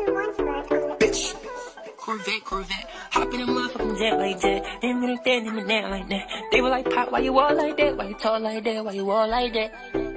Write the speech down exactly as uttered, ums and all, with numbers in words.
Bitch. Corvette, Corvette. Hop in a motherfucking jet like that. Them in that, them in that like that. They were like, Pop, why you all like that? Why you tall like that? Why you all like that?